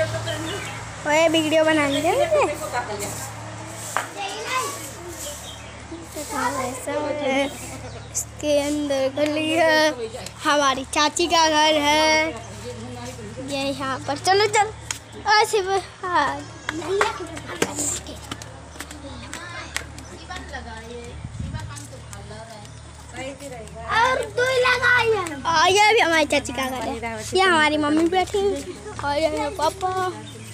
ओए वीडियो बनाने दे इसके अंदर गली है, हमारी चाची का घर है ये यहाँ पर। चलो चल ऐसे और तू लगा ये भी हमारी चाची का घर है। ये हमारी मम्मी बैठी और ये पापा।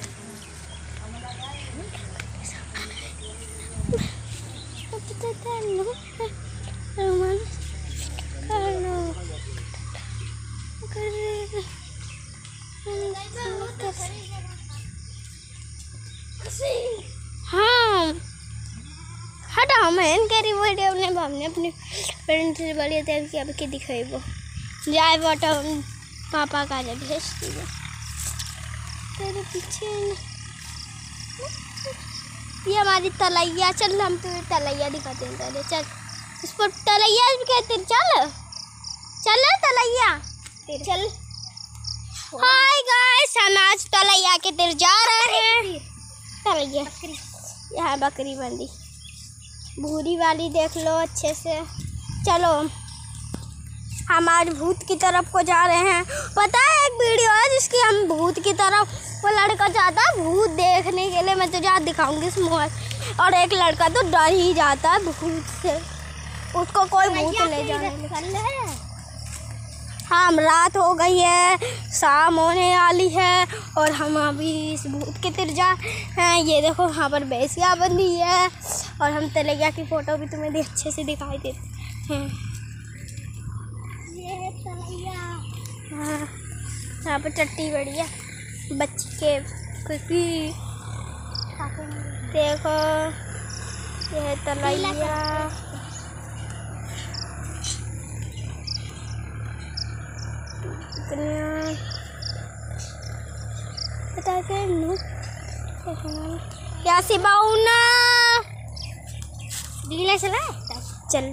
हाँ हटा हम करी वीडियो हमने अपने पेरेंट्स से बोलिए थे कि अब के दिखाई वो जाए फोटो पापा का जब भेज दिया तेरे पीछे। ये हमारी तलैया, चल हम तो तलैया दिखाते हैं पहले। चल इस पर तलैया भी कहते हैं। चल चल तलैया चल। हाय गाइस हम आज तलैया के तरफ जा रहे हैं। तलैया यहाँ बकरी बंदी भूरी वाली देख लो अच्छे से। चलो हम आज भूत की तरफ को जा रहे हैं। पता है एक वीडियो है जिसकी हम भूत की तरफ, वो लड़का चाहता है भूत देखने के लिए, मैं तुझे आज दिखाऊंगी इस मोबाइल। और एक लड़का तो डर ही जाता है भूत से, उसको कोई भूत ले जाए। हाँ रात हो गई है, शाम होने वाली है और हम अभी इस भूत के तरफ जा हैं। ये देखो यहाँ पर भैंसिया बंधी है और हम तलैया की फ़ोटो भी तुम्हें अच्छे से दिखाई देते हैं। ये है तलैया। हाँ यहाँ पर टट्टी बड़ी है बच्ची के खुशी। देखो ये है तलैया। क्या से बाउना ढीला चला चल।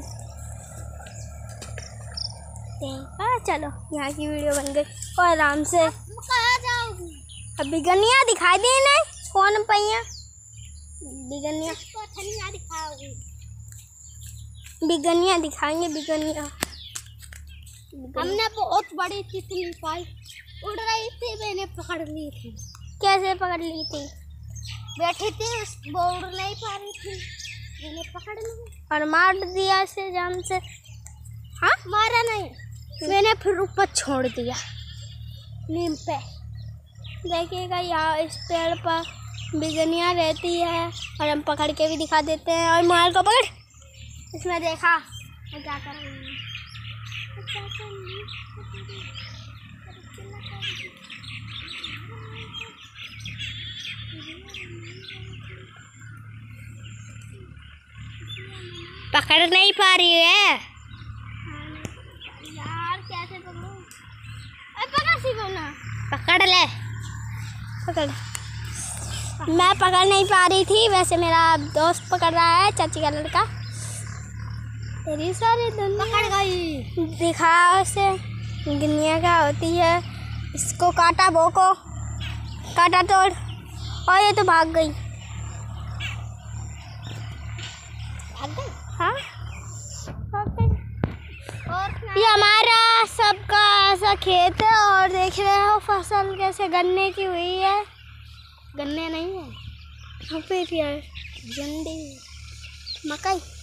चलो यहाँ की वीडियो बन गई और आराम से। कहाँ जाओगी? अब बिगनिया दिखाई दे नहीं कौन पैया बिगनिया दिखाओगी। बिगनिया दिखाएंगे बिगनिया। हमने बहुत बड़ी तितली पाई, उड़ रही थी, मैंने पकड़ ली थी। कैसे पकड़ ली थी? बैठी थी वो उड़ नहीं पा रही थी, मैंने पकड़ ली और मार दिया इसे जान से। हाँ मारा नहीं, मैंने फिर ऊपर छोड़ दिया नीम पे। देखिएगा यहाँ इस पेड़ पर बिगनिया रहती है और हम पकड़ के भी दिखा देते हैं। और मार को पकड़ इसमें देखा मैं क्या कर रही हूँ। पकड़ नहीं पा रही है यार, कैसे पकड़ूं? पकड़ सीखो ना, पकड़ ले पकड़। मैं पकड़ नहीं पा रही थी, वैसे मेरा दोस्त पकड़ रहा है, चाची का लड़का। तेरी सारी दुनिया पकड़ गई। दिखाओ उसे गिनिया क्या होती है। इसको काटा बो को काटा तोड़ और ये तो भाग गई। भाग गई? हाँ भाग गई। और ये हमारा सबका ऐसा खेत है और देख रहे हो फसल कैसे गन्ने की हुई है। गन्ने नहीं है फिर यार, गंडी मकई।